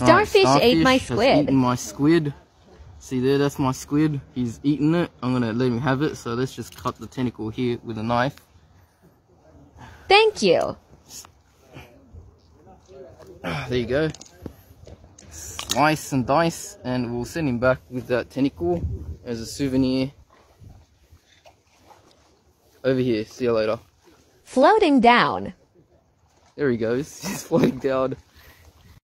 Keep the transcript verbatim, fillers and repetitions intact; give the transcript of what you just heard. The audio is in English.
Starfish, Starfish ate my has squid. eaten my squid. See there, that's my squid. He's eaten it. I'm gonna let him have it. So let's just cut the tentacle here with a knife. Thank you. There you go. Slice and dice, and we'll send him back with that tentacle as a souvenir. Over here. See you later. Floating down. There he goes. He's floating down.